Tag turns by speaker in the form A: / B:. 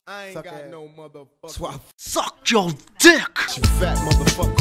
A: I ain't got no motherfucker.
B: Suck your dick!
A: You fat motherfucker.